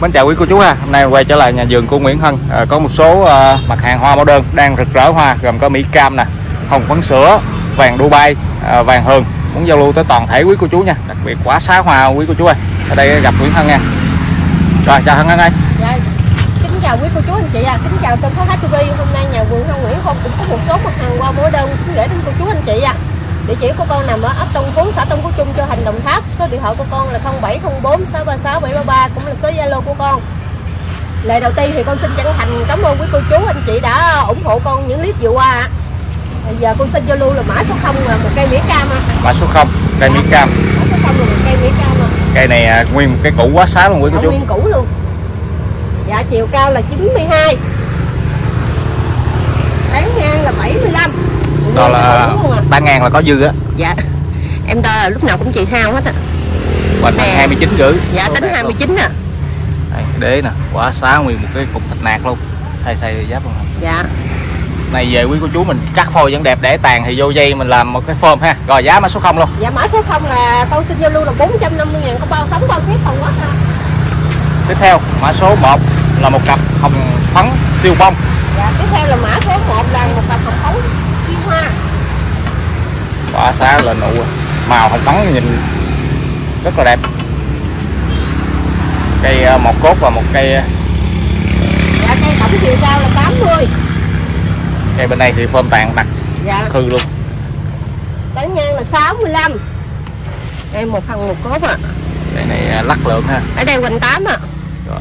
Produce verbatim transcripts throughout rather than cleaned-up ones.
Mến chào quý cô chú ha. Hôm nay quay trở lại nhà vườn của Nguyễn Hân. À, có một số uh, mặt hàng hoa mẫu đơn đang rực rỡ hoa, gồm có mỹ cam nè, hồng phấn sữa, vàng Dubai, uh, vàng hường. Muốn giao lưu tới toàn thể quý cô chú nha, đặc biệt quả xá hoa quý cô chú ơi. Sau đây gặp Nguyễn Hân nha. Rồi chào Hân Hân ơi. Dạ, kính chào quý cô chú anh chị à, kính chào kênh Phó Hát ti vi. Hôm nay nhà vườn Hân Nguyễn Hân cũng có một số mặt hàng hoa mẫu đơn cũng gửi đến cô chú anh chị à. Địa chỉ của con nằm ở ấp Tân Phú, xã Tân Phú Trung, Châu Thành, Đồng Tháp. Số điện thoại của con là không bảy không bốn sáu ba sáu bảy ba ba, cũng là số Zalo của con. Lời đầu tiên thì con xin chân thành cảm ơn quý cô chú anh chị đã ủng hộ con những clip vừa qua ạ. Bây giờ con xin giao lưu là mã số không là một cây mỹ cam ạ. Mã số không, cây mỹ cam. Mã số không là một cây mỹ cam ạ. Cây này à, nguyên một cái củ quá xá luôn quý cô chú. Nguyên củ luôn. Dạ chiều cao là chín mươi hai. Tán ngang là bảy mươi lăm. Đó là tán ngang là có dư á. Dạ. Em đo là lúc nào cũng chị hao hết á. Hoành hai mươi chín rưỡi. Dạ tính hai mươi chín nè. Đây, đế nè, quả xá nguyên một cái cục thịt nạc luôn. Xay xay giáp luôn. Dạ. Này về quý cô chú mình cắt phôi vẫn đẹp để tàn thì vô dây mình làm một cái phơm ha. Rồi giá mã số không luôn. Dạ mã số không là con xin giao lưu là bốn trăm năm mươi ngàn, có bao sóng bao ship không quá ha. Tiếp theo mã số một là một cặp hồng phấn siêu bông. Dạ tiếp theo là mã số một là một cặp hồng phấn siêu hoa. Quả xá lên nụ màu hồng phấn nhìn rất là đẹp. Cây một cốt và một cây. Dạ cây tổng chiều cao là tám mươi. Cây bên đây thì phơm tàn đặc. Dạ. Hư luôn. Tán ngang là sáu mươi lăm. Đây một phần một cốt ạ. À. Cây này lắc lượng ha. Ở đây quanh tám ạ. À. Rồi.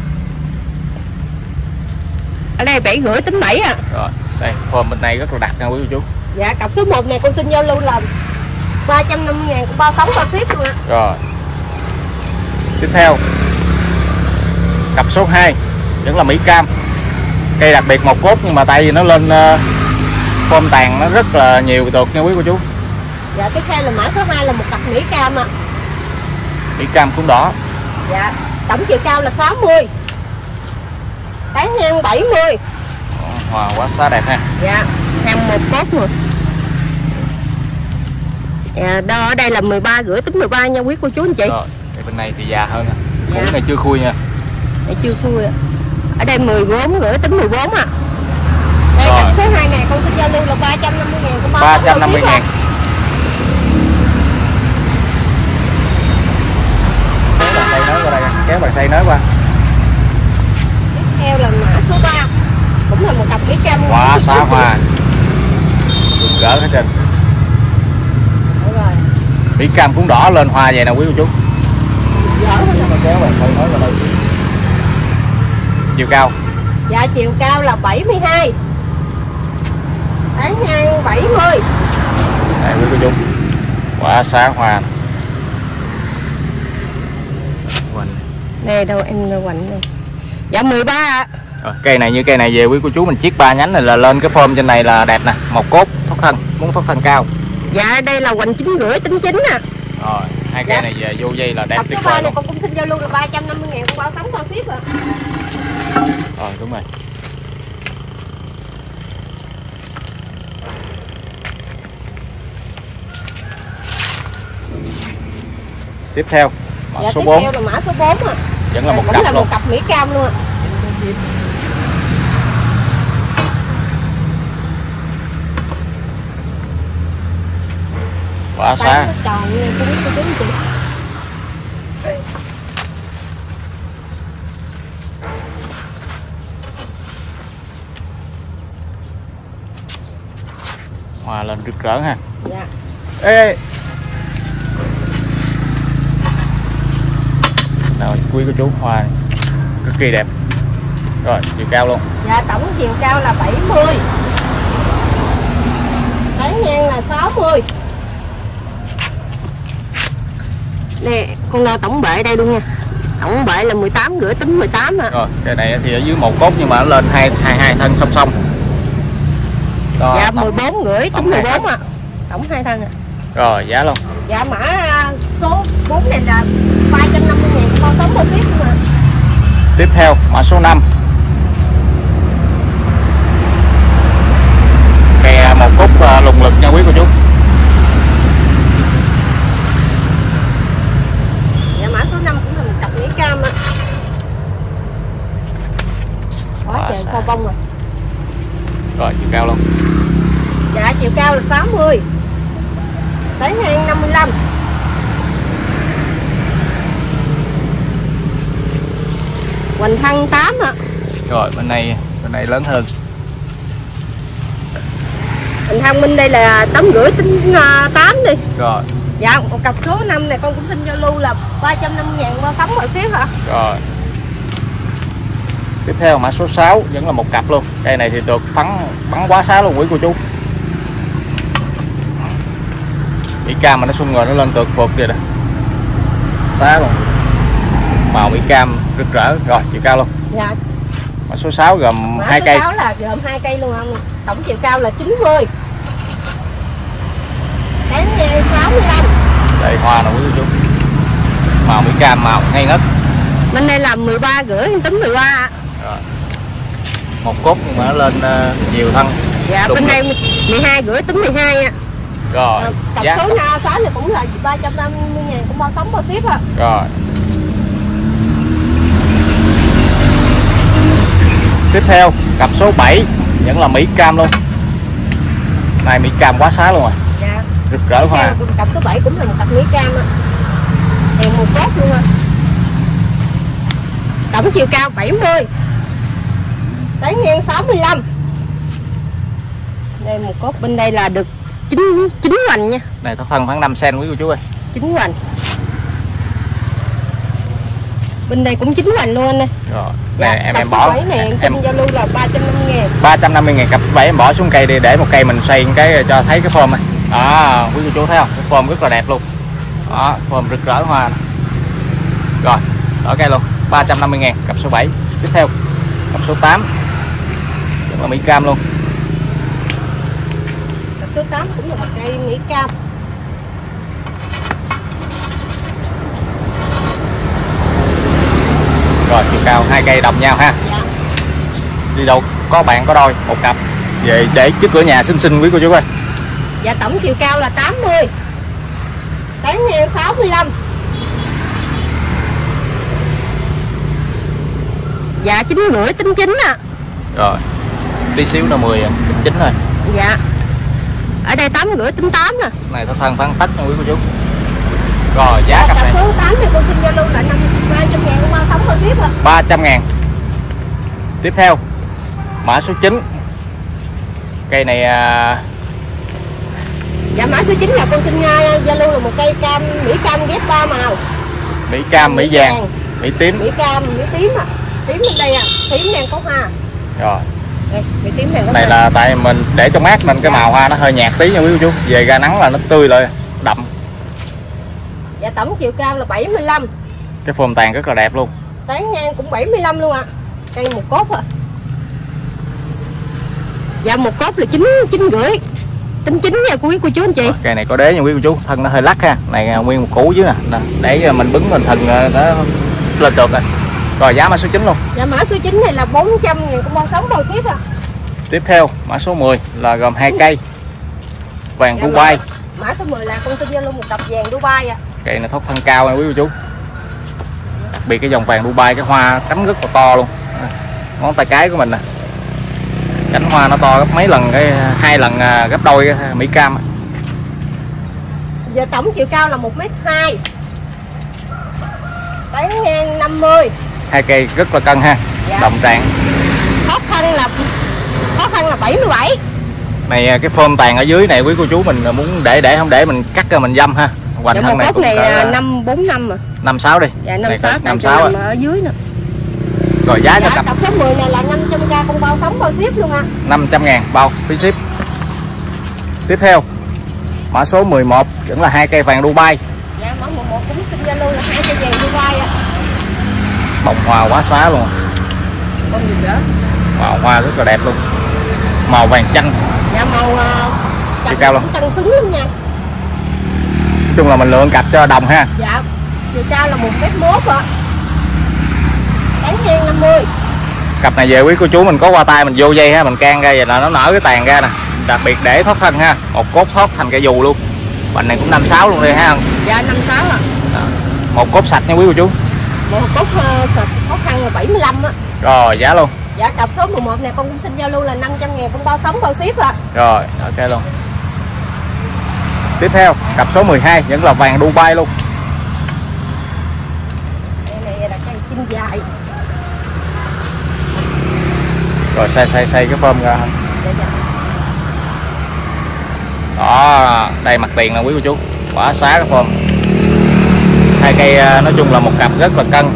Ở đây bảy rưỡi tính bảy ạ. À. Rồi, đây phơm bên này rất là đặc nha quý cô chú. Dạ cặp số một này con xin giao lưu là ba trăm năm mươi ngàn, cũng bao sóng bao ship luôn ạ. À. Rồi. Tiếp theo cặp số hai vẫn là mỹ cam. Cây đặc biệt một cốt nhưng mà tại vì nó lên uh, phơm tàn nó rất là nhiều tược nha quý cô chú. Dạ tiếp theo là mã số hai là một cặp mỹ cam ạ. À. Mỹ cam cũng đỏ. Dạ tổng chiều cao là sáu mươi. Tán ngang bảy mươi. Hoa wow, quá xá đẹp ha. Dạ hàng một cốt rồi. Dạ, đo ở đây là mười ba rưỡi tính mười ba nha quý cô chú anh chị. Rồi, bên này thì già hơn nè. Dạ. Củ này chưa khui nha. Đây chưa khui ạ. Ở đây mười bốn rưỡi tính mười bốn ạ. À. Đây cặp số hai này con xin giao lưu là ba trăm năm mươi ngàn, của ba trăm năm mươi ngàn. Kéo bàn tay nới qua đây, kéo bàn tay nới qua. Tiếp theo là mã số ba, cũng là một cặp mỹ cam. Quả xá hoa. Gỡ hết trên. Rồi. Mỹ cam cũng đỏ lên hoa vậy nè quý cô chú. Gỡ kéo bàn tay nới qua đây. Chiều cao. Dạ chiều cao là bảy mươi hai. Tán ngang bảy mươi. Đây quý cô chú. Quả xá hoa. Đây đâu em quạnh đây. Dạ mười ba ạ. Rồi, cây này như cây này về quý cô chú mình chiết ba nhánh này là lên cái phơm trên này là đẹp nè, một cốt thoát thân, muốn thoát thân cao. Dạ đây là quạnh chín rưỡi tính chín nè. Rồi, hai cây dạ. này về vô dây là đẹp tuyệt vời. Cặp số ba này con cũng xin giao lưu là ba trăm năm mươi ngàn, con bao sóng bao ship ạ. Rồi đúng rồi. Tiếp theo mã dạ, số tiếp bốn. Tiếp theo là mã số bốn ạ. Vẫn là một cũng cặp là luôn. một cặp mỹ cam luôn ạ. Quả xá. Tròn như cô biết cô chú chị. Hoa lên rực rỡ ha. Dạ. Ê, ê. Rồi quý cô chú, hoa cực kỳ đẹp. Rồi chiều cao luôn. Dạ tổng chiều cao là bảy mươi. Tán ngang là sáu mươi. Nè con đo tổng bệ đây luôn nha. Tổng bệ là mười tám rưỡi tính mười tám ạ. Rồi cái này thì ở dưới một cốt nhưng mà nó lên hai hai hai thân song song. Đó, dạ mười bốn rưỡi tính mười bốn ạ. Tổng hai thân ạ. Rồi giá luôn. Dạ mã số bốn này là ba trăm năm mươi ngàn, con sống bao ship mà. Tiếp theo mã số năm. Cây một cúc lùng lực nha quý cô chú. Dạ mã số năm cũng là một cặp mỹ cam ạ. bao bông rồi. Rồi chiều cao luôn. Dạ chiều cao là sáu mươi, tới ngang năm mươi lăm. Hoành thân tám ạ. Rồi bên này bên này lớn hơn. Hoành thân bên đây là tám rưỡi tính tám đi. Rồi. Dạ một cặp số năm này con cũng xin giao lưu là ba trăm năm mươi ngàn qua sắm mọi tiếp hả? Rồi. Tiếp theo mã số sáu vẫn là một cặp luôn. Cây này thì được bắn bắn quá xá luôn quý cô chú. Mỹ cam mà nó sung rồi nó lên tược phục kìa nè. Xá luôn. Màu Mỹ cam rực rỡ. Rồi chiều cao luôn. Dạ. Mã số sáu gồm Mã hai số cây. sáu là gồm hai cây luôn không? Tổng chiều cao là chín mươi. Cái ngang sáu mươi lăm. Đây hoa nè quý cô chú. Màu Mỹ cam màu ngay ngất. Bên đây là mười ba rưỡi tính mười ba. Rồi. Một cốt nhưng mà nó lên uh, nhiều thân. Dạ Đúng bên rồi. đây mười hai rưỡi tính mười hai ạ. Rồi. Cặp giá số na sáu này cũng là ba trăm năm mươi ngàn cũng bao sóng bao ship ạ. Rồi. Tiếp theo cặp số bảy vẫn là Mỹ cam luôn. Này Mỹ cam quá xá luôn rồi. Dạ. Rực rỡ hoa. Cặp số bảy cũng là một cặp Mỹ cam ạ. Đèn một cốt luôn ạ. Tổng chiều cao bảy mươi. Tới ngang sáu mươi lăm. Đây một cốt bên đây là được chín chín hoành nha. Này thóc thân khoảng năm xen quý cô chú ơi. chín hoành. Bên đây cũng chín hoành luôn anh ơi. Rồi. Dạ, Này em cặp em số bỏ bảy này em em xin giao lưu là ba trăm năm mươi ngàn. ba trăm năm mươi ngàn cặp số bảy em bỏ xuống cây đi để một cây mình xoay cái cho thấy cái form này. Đó, quý cô chú thấy không? Cái form rất là đẹp luôn. Đó, form rực rỡ hoa. Này. Rồi, đó cây luôn, ba trăm năm mươi ngàn cặp số bảy. Tiếp theo cặp số tám rất là Mỹ cam luôn. Cặp số tám cũng là một cây Mỹ cam. Rồi chiều cao hai cây đồng nhau ha. Dạ. Đi đâu có bạn có đôi một cặp về để trước cửa nhà xinh xinh quý cô chú ơi. Dạ tổng chiều cao là tám mươi. Tới ngang sáu mươi lăm. Dạ chín rưỡi tính chín à. Rồi tí xíu là mười chín thôi. Dạ. Ở đây tám rưỡi tính tám nè. Này thóc thân phán tách nha quý cô chú. Rồi giá Dạ, cặp cặp này số tám thì con xin giao lưu là năm ba trăm ngàn qua sóng bao ship ạ. ba trăm ngàn. Tiếp theo mã số chín. Cây này à... Dạ mã số chín là con xin uh, giao lưu là một cây cam Mỹ cam ghép ba màu. Mỹ cam, Mỹ vàng, Mỹ tím. Mỹ cam, Mỹ tím à. Tím bên đây à, tím đang có hoa. Rồi. Đây, Mỹ tím đang có Này hoa. là tại mình để trong mát nên cái màu hoa nó hơi nhạt tí nha quý cô chú. Về ra nắng là nó tươi lại, đậm. Dạ tổng chiều cao là bảy mươi lăm. Cái form tàn rất là đẹp luôn. Tán ngang cũng bảy mươi lăm luôn ạ. À. Cây một cốt à. Dạ một cốt là chín chín rưỡi. Tính chín nha quý cô chú anh chị. Rồi, cây này có đế nha quý cô chú, thân nó hơi lắc ha. Này nguyên một củ dưới nè, nè. Để mình bứng mình thân nó lên được rồi. Rồi giá mã số chín luôn. Dạ mã số chín này là bốn trăm ngàn cũng bao sóng bao ship à. Tiếp theo mã số mười là gồm hai cây vàng Dạ, Dubai. Mã, mã số mười là con xin giao lưu một cặp vàng Dubai à. Cây này thóc thân cao nha quý cô chú. Bị cái dòng vàng Dubai cái hoa cánh rất là to luôn. Ngón tay cái của mình nè. Cánh hoa nó to gấp mấy lần cái hai lần gấp đôi cái Mỹ cam. Giờ tổng chiều cao là một mét hai. Tán ngang năm mươi. Hai cây rất là cân ha. Dạ. Đồng trạng. Khó khăn là khó khăn là bảy mươi bảy. Này cái form tàn ở dưới này quý cô chú mình muốn để để không để mình cắt ra mình dăm ha. Hoành Dạ, thân này cũng này là năm bốn năm à. năm sáu đi. Dạ năm sáu năm sáu ở dưới nè. Rồi giá Dạ, cho cặp cặp số mười này là năm trăm k con bao sóng bao ship luôn ạ. À. năm trăm ngàn bao phí ship. Tiếp theo mã số mười một vẫn là hai cây vàng Dubai. Dạ mã mười một cũng xin giao lưu là hai cây vàng Dubai ạ. À. Bông hoa quá xá luôn. Con gì nữa? Màu hoa rất là đẹp luôn. Màu vàng chanh. Dạ màu chiều cao luôn. Tăng xứng luôn nha. Nói chung là mình lựa cặp cho đồng ha. Dạ. Chiều cao là một mét mốt ạ. Tán ngang năm mươi. Cặp này về quý cô chú mình có qua tay mình vô dây ha, mình can ra vậy là nó nở cái tàn ra nè. Đặc biệt để thoát thân ha, một cốt thoát thành cái dù luôn. Bành này cũng năm sáu luôn đi ha. Dạ năm sáu à. Đó. Một cốt sạch nha quý cô chú. Một cốt uh, khó khăn là bảy mươi lăm á. Rồi giá luôn. Dạ cặp số mười một này con cũng xin giao lưu là năm trăm ngàn con bao sống bao ship ạ. Rồi, ok luôn. Tiếp theo, cặp số mười hai vẫn là vàng Dubai luôn. Đây này là cây chim dài. Rồi xay xay xay cái phơm ra. Dạ, dạ. Đó, đây mặt tiền nè quý cô chú. Quả xá cái phơm. Hai cây nói chung là một cặp rất là cân.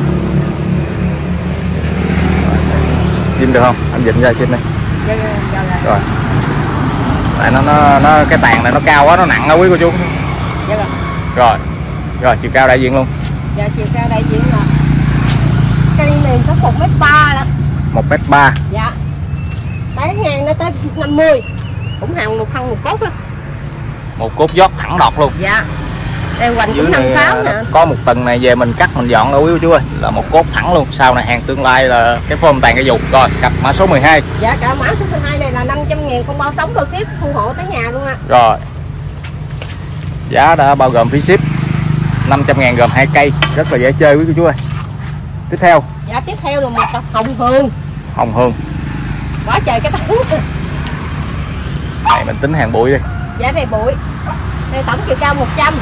Chim được không? Anh dịnh ra chim này. Dạ, dạ, dạ, dạ. Rồi. Tại nó nó nó cái tàn này nó cao quá, nó nặng đó quý cô chú. Dạ, dạ. Rồi. Rồi chiều cao đại diện luôn. Dạ chiều cao đại diện là cây này có một mét ba đó. một mét ba. Dạ. Tán ngang nó tới năm mươi. Cũng hàng một thân một cốt đó. Một cốt giót thẳng đọt luôn. Dạ. Đây hoành cũng năm sáu nè. Có một tầng này về mình cắt mình dọn đâu quý cô chú ơi, là một cốt thẳng luôn. Sau này hàng tương lai là cái phơm tàn cái dục. Rồi cặp mã số mười hai. Dạ cả mã số mười hai này là năm trăm ngàn con bao sống bao ship thu hộ tới nhà luôn ạ. Rồi. Giá đã bao gồm phí ship. năm trăm ngàn gồm hai cây, rất là dễ chơi quý cô chú ơi. Tiếp theo. Dạ tiếp theo là một cặp hồng hương. Hồng hương. Quá trời cái tán. Này mình tính hàng bụi đi. Dạ này bụi. Đây tổng chiều cao một trăm.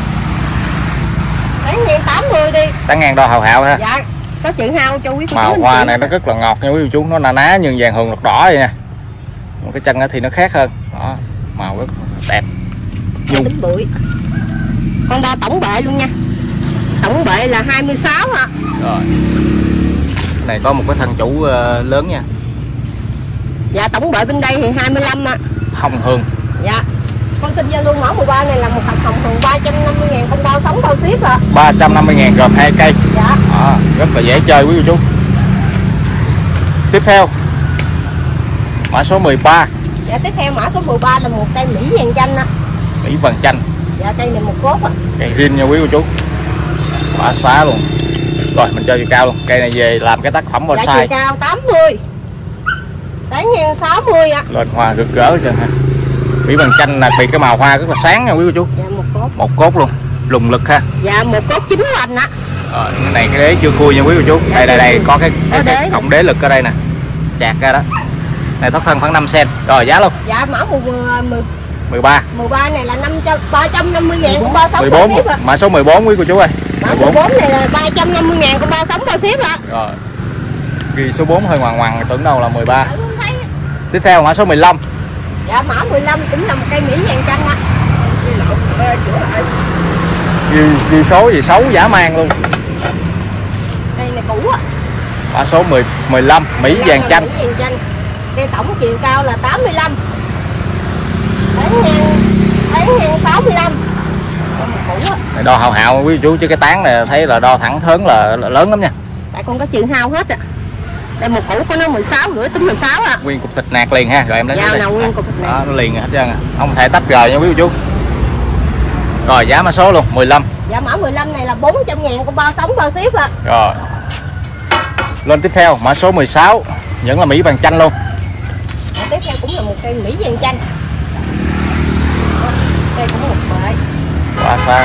Tán ngang tám mươi đi. Tán ngang đo hào hào ha. Dạ. Có chữ hao cho quý cô chú. Màu hoa này nó rất là ngọt nha quý cô chú, nó na ná như vàng hường đỏ đỏ vậy nha. Một cái chân thì nó khác hơn. Đó, màu rất đẹp. Nhung. Tính bụi. Con đo tổng bệ luôn nha. Tổng bệ là hai mươi sáu ạ. Rồi. Cái này có một cái thân chủ uh, lớn nha. Dạ tổng bệ bên đây thì hai mươi lăm ạ. Hồng hương. Dạ. Con xin giao lưu mã mười ba này là một cặp hồng hương ba trăm năm mươi ngàn con bao sống bao ship ạ. ba trăm năm mươi ngàn gồm hai cây. Dạ. Đó, rất là dễ chơi quý cô chú. Tiếp theo. Mã số mười ba. Dạ tiếp theo mã số mười ba là một cây Mỹ vàng chanh ạ. Mỹ vàng chanh. Dạ cây này một cốt ạ. Cây riêng nha quý cô chú. Quả xá luôn. Rồi mình chơi chiều cao luôn. Cây này về làm cái tác phẩm bonsai. Dạ chiều cao tám mươi. Tán ngang sáu mươi ạ. Lên hoa rực rỡ chưa ha. Mỹ vàng chanh là bị cái màu hoa rất là sáng nha quý cô chú. Dạ một cốt. Một cốt luôn. Lùng lực ha. Dạ một cốt chín hoành ạ. Rồi cái này cái đế chưa khui nha quý cô chú. Dạ, đây đây đây có cái, cái, cái cái cọng đế lực ở đây nè. Chạc ra đó. Này thoát thân khoảng năm xen. Rồi giá luôn. Dạ mã mười ba. mười ba này là năm trăm ba trăm năm mươi ngàn con bao sống mười bao bốn. ship ạ. Mã số mười bốn quý cô chú ơi. Mã mười bốn này là ba trăm năm mươi ngàn con bao sống bao ship ạ. Rồi. Ghi số bốn hơi ngoằn ngoằn tưởng đâu là mười ba. Dạ, tiếp theo mã số mười lăm. Dạ mã mười lăm cũng là một cây Mỹ vàng chanh á. Ghi, ghi số gì xấu giả mang luôn. Cây này cũ á. Mã số mười, mười lăm Mỹ vàng chanh. Mỹ vàng chanh. Cây tổng chiều cao là tám mươi lăm. Tán ngang tán ngang sáu mươi lăm. Cũ á. Này đo hào hào quý chú chứ cái tán này thấy là đo thẳng thớn là, là lớn lắm nha. Tại con có chữ hao hết ạ. Đây một củ của nó mười sáu rưỡi tính mười sáu ạ. Nguyên cục thịt nạc liền ha, rồi em lấy dạ, nào nguyên cục thịt nạc. Đó, nó liền hết trơn à. Không thể tách rời nha quý chú. Rồi giá mã số luôn mười lăm. Dạ mã mười lăm này là bốn trăm ngàn con bao sống bao ship ạ. Rồi. Lên tiếp theo mã số mười sáu vẫn là Mỹ vàng chanh luôn. Dạ, tiếp theo cũng là một cây Mỹ vàng chanh. Đây cũng một bệ. Quá xa.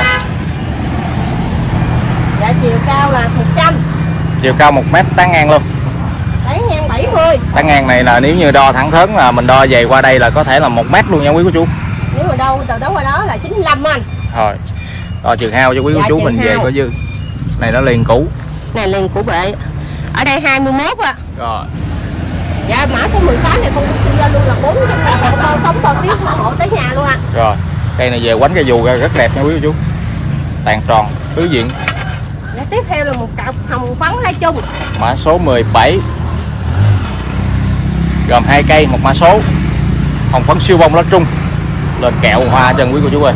Dạ chiều cao là một trăm. Chiều cao một mét tán ngang luôn. Tán ngang bảy mươi. Tán ngang này là nếu như đo thẳng thớn là mình đo về qua đây là có thể là một mét luôn nha quý cô chú. Nếu mà đâu từ đó qua đó là chín mươi lăm anh. Rồi. Đo trường hao cho quý cô dạ, chú mình hao. Về có dư. Này nó liền cũ. Này liền cũ bệ. Ở đây hai mươi mốt ạ. Rồi. Dạ mã số mười sáu này con cũng xin giao luôn là bốn trăm ngàn con bao sống bao ship hộ tới nhà luôn anh. Rồi. Cây này về quánh cây dù ra rất đẹp nha quý cô chú. Tàn tròn, tứ diện. Dạ, tiếp theo là một cặp hồng phấn lai chung. Mã số mười bảy. Gồm hai cây, một mã số. Hồng phấn siêu bông lá trung. Lên kẹo hoa chân quý cô chú ơi.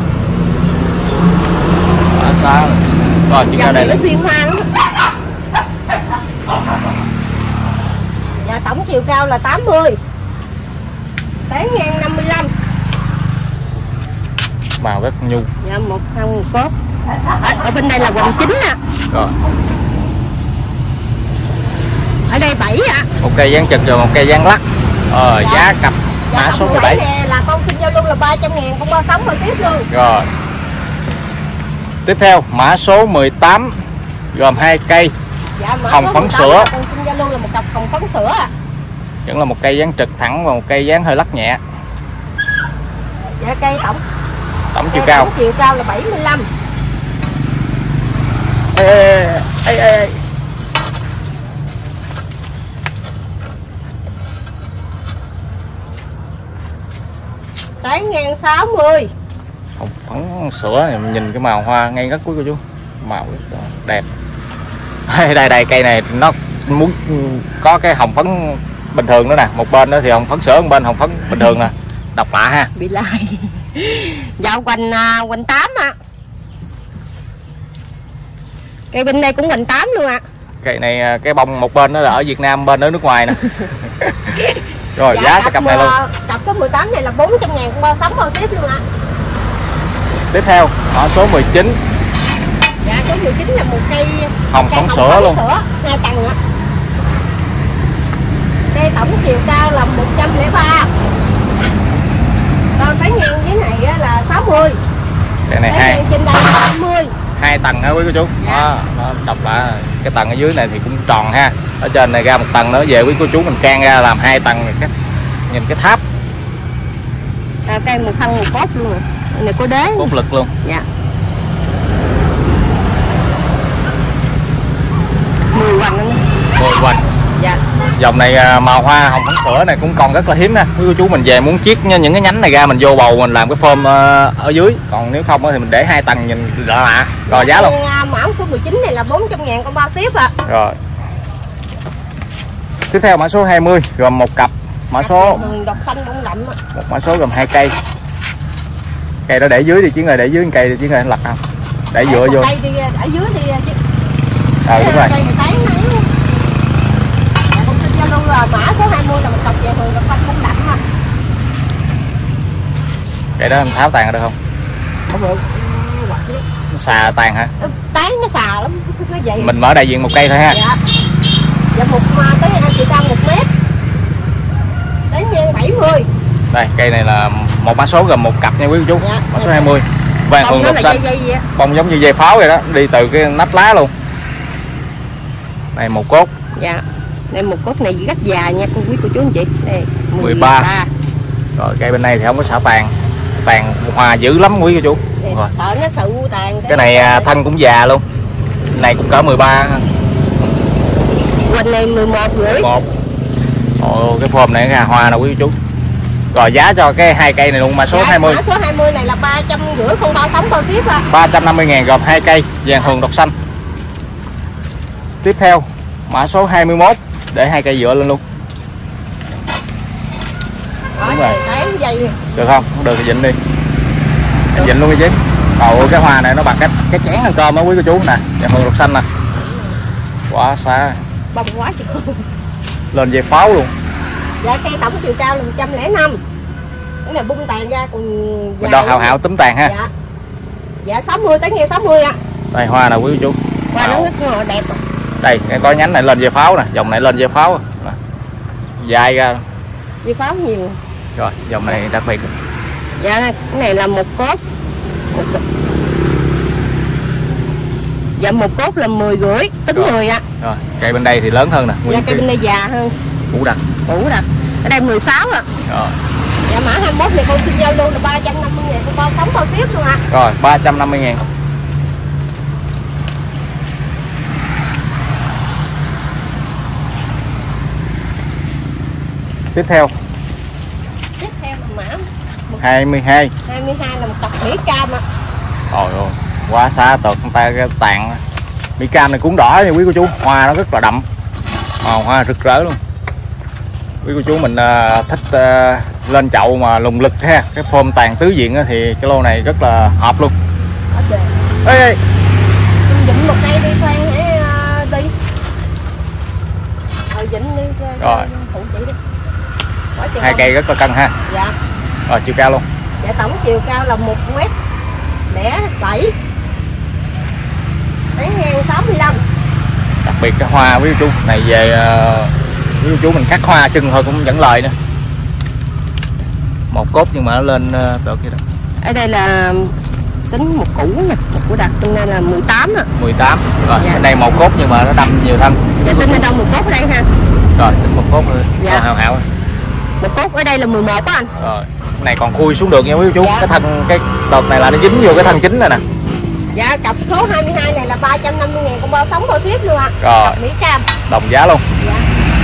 Quá xa. Rồi chiều cao đây nó xuyên hoa lắm. Dạ tổng chiều cao là tám mươi. Tán ngang năm mươi lăm. Màu rất nhu. Dạ một thân một cốt. Ở, ở bên đây là quần chín nè. Rồi. Ở đây bảy ạ. À. Một cây dán trực rồi một cây dán lắc. Ờ, dạ. Giá cặp dạ, mã số mười bảy nè là con xin giao luôn là ba trăm ngàn con bao sống bao ship luôn. Rồi. Tiếp theo mã số mười tám gồm hai cây. Dạ, hồng phấn sữa. Con xin giao luôn là một cặp hồng phấn sữa ạ. À. vẫn là một cây dáng trực thẳng và một cây dáng hơi lắc nhẹ. Dạ cây tổng Tổng chiều cây cao tổng chiều cao là bảy mươi lăm. ê, ê, ê, ê, ê. Tán ngang sáu mươi. Hồng phấn sữa này, nhìn cái màu hoa ngay ngất của cô chú, màu đẹp. Đây đây cây này nó muốn có cái hồng phấn bình thường nữa nè, một bên đó thì hồng phấn sữa, một bên hồng phấn bình thường nè, độc lạ ha. Bị lai. Dạo quanh quanh tám á. Cây bên đây cũng quanh tám luôn ạ. À. Cây này cái bông một bên nó là ở Việt Nam, bên ở nước ngoài nè. Rồi dạ, giá cái cặp này luôn. Cặp số mười tám này là bốn trăm ngàn, bao sắm bao ship luôn ạ. À. Tiếp theo mã số mười chín. Dạ số mười chín là một cây hồng phấn sữa luôn. Sữa hai tầng ạ. Cây tổng chiều cao là một trăm lẻ ba. Còn tán ngang dưới này là sáu mươi. Cây này hai trên đây là năm mươi. Hai tầng hả quý cô chú? Dạ. Đó, nó độc lạ. Cái tầng ở dưới này thì cũng tròn ha. Ở trên này ra một tầng nữa, về quý cô chú mình can ra làm hai tầng này, cái nhìn cái tháp. À, cây một thân một cốt luôn rồi. Này có đế. Cốt lực luôn. Dạ. mười hoành nữa. mười hoành. Dạ. Dòng này màu hoa hồng phấn sữa này cũng còn rất là hiếm nè. Quý cô chú mình về muốn chiết những cái nhánh này ra mình vô bầu mình làm cái phơm ở dưới. Còn nếu không thì mình để hai tầng nhìn lạ lạ. Rồi giá luôn. Mã số mười chín này là bốn trăm ngàn con bao ship ạ. À. Rồi. Tiếp theo mã số hai mươi gồm một cặp. Mã số đọt xanh bông đậm. Một mã số gồm hai cây. Cây đó để dưới đi chứ người để dưới cây đi chứ người lật không. Để dựa vô. Cây đi ở dưới đi chứ. Ờ đúng rồi. Cây này tán nắng. Dạ con xin giao lưu là mã số hai mươi là một cặp về thường đọt xanh bông đậm ha. Cây đó em tháo tàn được không? Không được. Nó xà tàn hả? Tán nó xà lắm, nó vậy. Mình mở đại diện một cây thôi ha. Dạ. Dạ một tới hai triệu cao một mét. Đến ngang bảy mươi. Đây, cây này là một mã số gồm một cặp nha quý cô chú. Dạ. Mã số hai mươi. Vàng thường độc xanh. Bông giống như dây pháo vậy đó, đi từ cái nách lá luôn. Đây một cốt. Dạ. Đây một cốt này rất già nha cô quý cô chú anh chị. Đây mười ba. Rồi cây bên này thì không có xả tàn. Tàn hòa dữ lắm quý cô chú. Rồi. Sợ nó sụ tàn. Cái này thân cũng già luôn. Này cũng cỡ mười ba. Quanh này mười một rưỡi. một. Ồ, cái phồm này ra hoa nè quý chú. Rồi giá cho cái hai cây này luôn mã số dạ, hai mươi. Mã số hai mươi này là ba trăm rưỡi không bao sóng bao ship ạ. ba trăm năm mươi ngàn gồm hai cây vàng thường đọt xanh. Tiếp theo mã số hai mươi mốt để hai cây dựa lên luôn. Đúng rồi. Dây. Được không? Không được thì dịnh đi. Em dịnh luôn đi chứ. Ồ, cái hoa này nó bằng cái cái chén ăn cơm á quý cô chú nè, vàng thường đọt xanh nè. Quá xa. Bông quá trời. Lên dây pháo luôn. Dạ cây tổng chiều cao là một trăm lẻ năm. Cái này bung tàn ra còn mình đo hào hào túm tàn ha. Dạ. Dạ sáu mươi tới nghe sáu mươi ạ. Đây hoa nè quý cô chú. Hoa nó rất đẹp. Đây, cái có nhánh này lên dây pháo nè, dòng này lên dây pháo nè. Dài ra. Dây pháo nhiều. Rồi, dòng này đặc biệt. Dạ cái này là một cốt. Một... Dạ một cốt là mười rưỡi, tính rồi. mười ạ. Rồi, cây bên đây thì lớn hơn nè. Dạ cây bên đây già hơn. Củ đặc. Củ đặc. Ở đây mười sáu ạ. Rồi. Dạ mã hai mươi mốt này con xin giao luôn là ba trăm năm mươi ngàn con bao sóng bao ship luôn ạ. À. Rồi, ba trăm năm mươi ngàn. Tiếp theo. Tiếp theo là mã hai mươi hai. hai mươi hai là một cặp mỹ cam ạ. Rồi ôi, quá xa tợt người ta cái tàn. Mỹ cam này cũng đỏ nha quý cô chú, hoa nó rất là đậm. Màu hoa rực rỡ luôn. Quý cô chú mình uh, thích uh, lên chậu mà lùng lực ha, cái phơm tàn tứ diện á, thì cái lô này rất là hợp luôn. Ê, ê. Dịnh một cây đi khoan hãy uh, đi. Ờ dịnh đi. Rồi. Phụ chị đi. Hai cây rất là cân ha. Dạ. Rồi chiều cao luôn. Dạ tổng chiều cao là một mét lẻ bảy. Tán ngang sáu mươi lăm. Đặc biệt cái hoa quý cô chú này về uh, quý cô chú mình cắt hoa chừng thôi cũng vẫn lời nữa. Một cốt nhưng mà nó lên uh, tựa kia đó. Ở đây là tính một củ nè, một củ đặc bên đây là mười tám ạ. mười tám. Rồi, dạ. Bên đây một cốt nhưng mà nó đâm nhiều thân. Dạ tính ở đâu một cốt ở đây ha. Rồi, tính một cốt rồi. Dạ. Hào hào. Một cốt ở đây là mười một á anh. Rồi, cái này còn khui xuống được nha quý cô chú. Dạ. Cái thân cái đợt này là nó dính vô cái thân chính này nè. Dạ, cặp số hai mươi hai này là ba trăm năm mươi ngàn con bao sống bao ship luôn ạ. Rồi. Cặp Mỹ Cam. Đồng giá luôn. Dạ.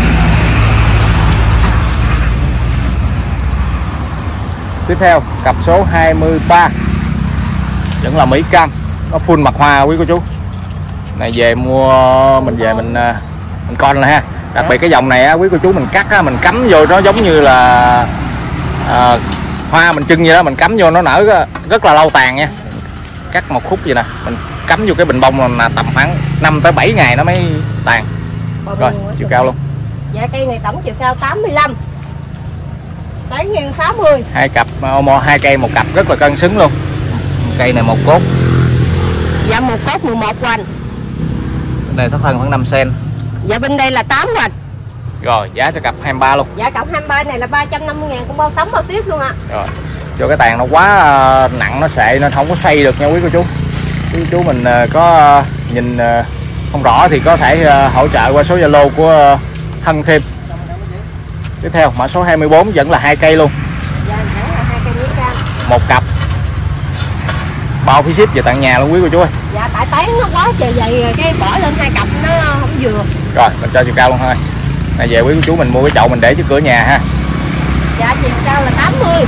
Tiếp theo, cặp số hai mươi ba. Vẫn là Mỹ Cam, nó full mặt hoa quý cô chú. Này về mua mình về mình mình con là ha. Đặc biệt cái dòng này á quý cô chú, mình cắt á, mình cắm vô nó giống như là à, hoa mình trưng vậy đó, mình cắm vô nó nở rất là lâu tàn nha. Cắt một khúc vậy nè, mình cắm vô cái bình bông là tầm khoảng năm tới bảy ngày nó mới tàn. Rồi, chiều cao luôn. Dạ, cây này tổng chiều cao tám mươi lăm. Tán ngang sáu mươi. Hai cặp Omo, hai cây một cặp rất là cân xứng luôn. Cây này một cốt. Dạ, một cốt mười một hoành. Bên này thấp hơn khoảng năm xen. Dạ, bên đây là tám hoành. Rồi, giá cho cặp hai mươi ba luôn. Dạ, cặp hai mươi ba này là ba trăm năm mươi ngàn con bao sống bao ship luôn ạ. Rồi, cho cái tàn nó quá nặng, nó sệ nên không có xây được nha quý cô chú. Quý chú mình có nhìn không rõ thì có thể hỗ trợ qua số Zalo của Hân thêm. Tiếp theo mã số hai mươi bốn vẫn là hai cây luôn. Dạ, hẳn là hai cây Mỹ Cam. Một cặp. Bao phí ship về tận nhà luôn quý cô chú ơi. Dạ, tại tán nó quá trời dày cái bỏ lên hai cặp nó không vừa. Rồi, mình cho chiều cao luôn thôi. Này về quý cô chú mình mua cái chậu mình để trước cửa nhà ha. Dạ, chiều cao là tám mươi.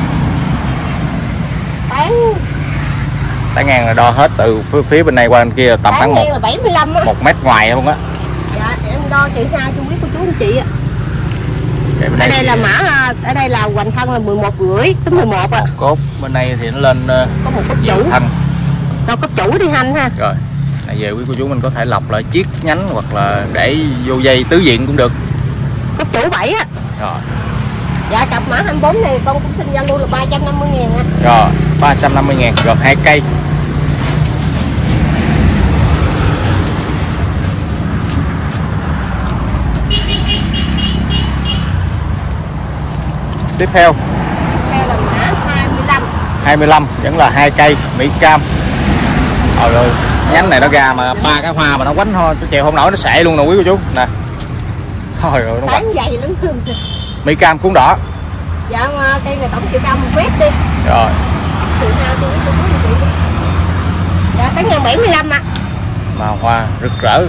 Tán Tán ngang là đo hết từ phía, phía bên này qua bên kia tầm khoảng một là bảy mươi lăm á. một mét ngoài luôn á. Dạ, em đo chị hai cho quý cô chú anh chị ạ. Ở đây, đây là mã, ở đây là hoành thân là mười một rưỡi tới mười một ạ. Cốt bên đây thì nó lên có một cấp chủ thân. Đâu cấp chủ đi anh ha. Rồi, này về quý cô chú mình có thể lọc lại chiết nhánh hoặc là để vô dây tứ diện cũng được. Cấp chủ bảy á. Rồi. Dạ, cặp mã hai mươi bốn này con cũng xin Zalo là ba trăm năm mươi ngàn á. Rồi, ba trăm năm mươi ngàn gồm hai cây. Tiếp theo. Tiếp theo là mã hai mươi lăm. hai mươi lăm vẫn là hai cây Mỹ Cam. Rồi, rồi nhánh này nó ra mà ba cái hoa mà nó quánh thôi, chèo không nổi nó sệ luôn nè quý cô chú nè. Thôi rồi nó tán dày lắm. Mỹ Cam cuốn đỏ. Dạ, cây này tổng chiều cao một mét đi. Rồi. Từ hai tôi quý cô chú anh chị đi. Dạ, tán ngang bảy mươi lăm ạ. Màu hoa rực rỡ.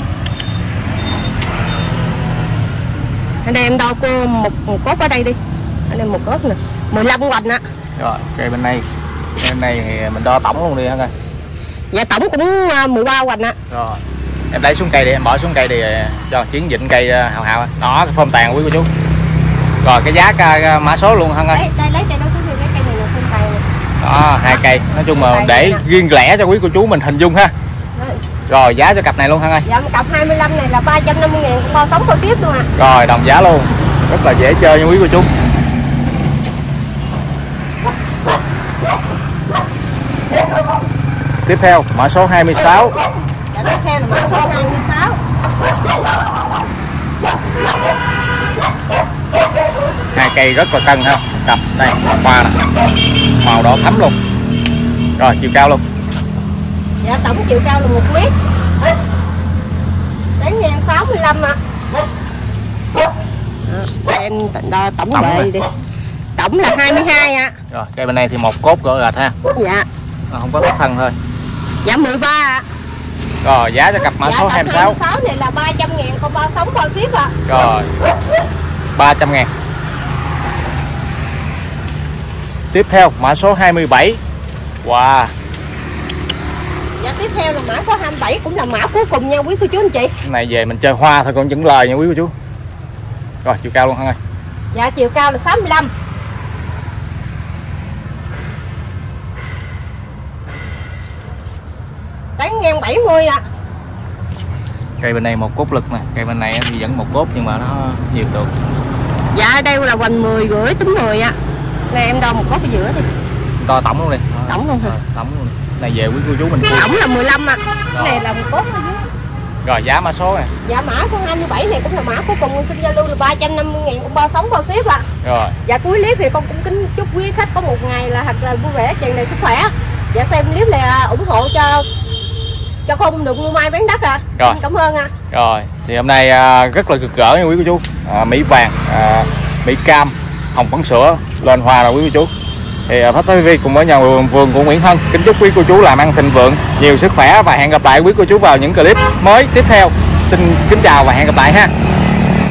Anh đây em đo cô một, một cốt ở đây đi. Anh em một cốt nè, mười lăm hoành ạ. Rồi, cây bên này. Cây bên này thì mình đo tổng luôn đi ha coi. Dạ, tổng cũng mười ba hoành ạ. Rồi. Em lấy xuống cây đi, em bỏ xuống cây đi cho chiến dịnh cây hào hào. Đó, cái phơm tàn quý cô chú. Rồi cái giá cái mã số luôn Hân ơi. Đây, đây lấy cây đó xuống đi, lấy cây này là phơm tàn này. Đó, hai cây. Nói chung là để riêng lẻ cho quý cô chú mình hình dung ha. Rồi giá cho cặp này luôn Hân ơi. Dạ, cặp hai mươi lăm này là ba trăm năm mươi ngàn con bao sống bao ship luôn ạ. Rồi đồng giá luôn. Rất là dễ chơi nha quý cô chú. Tiếp theo mã số hai mươi sáu. Dạ, tiếp theo là mã số hai mươi sáu. Hai cây rất là cân ha. Cặp đây hoa nè. Màu đỏ thắm luôn. Rồi chiều cao luôn. Dạ, tổng chiều cao là một mét. Tán ngang sáu mươi lăm ạ. À, em đo tổng bề đi. Tổng là hai mươi hai ạ. Rồi cây bên này thì một cốt gỡ gạch ha. Dạ. À, không có thấp thân thôi. Dạ, mười ba ạ. Rồi giá cho cặp mã dạ, số hai mươi sáu. hai mươi sáu này là ba trăm ngàn con bao sống bao ship ạ. Rồi ba trăm ngàn. Tiếp theo mã số hai mươi bảy. Wow. Dạ, tiếp theo là mã số hai mươi bảy cũng là mã cuối cùng nha quý cô chú anh chị. Cái này về mình chơi hoa thôi còn vẫn lời nha quý cô chú. Rồi chiều cao luôn Hân ơi. Dạ, chiều cao là sáu mươi lăm. Tán ngang bảy mươi ạ. Cây bên này một cốt lực nè, cây bên này thì vẫn một cốt nhưng mà nó nhiều tược. Dạ, đây là hoành mười rưỡi tính mười ạ. Này em đo một cốt ở giữa đi. To tổng luôn đi. Tổng luôn hả? Rồi, tổng luôn. Này về quý cô chú mình. Tổng là mười lăm ạ. Cái này là một cốt ở dưới. Rồi giá mã số này. Dạ, mã số hai mươi bảy này cũng là mã cuối cùng, xin Zalo là ba trăm năm mươi ngàn con bao sống bao ship ạ. Rồi. Dạ, cuối clip thì con cũng kính chúc quý khách có một ngày là thật là vui vẻ, tràn đầy sức khỏe. Dạ, xem clip là ủng hộ cho cho không được mua mai bán đất ạ. Rồi. Cảm ơn ạ. Rồi thì hôm nay à, rất là cực gỡ nha quý cô chú. À, Mỹ vàng, à, Mỹ Cam, hồng phấn sữa lên hoa rồi quý cô chú. Thì Phát ti vi cùng với nhà vườn, vườn của Nguyễn Hân kính chúc quý cô chú làm ăn thịnh vượng, nhiều sức khỏe và hẹn gặp lại quý cô chú vào những clip mới tiếp theo. Xin kính chào và hẹn gặp lại ha.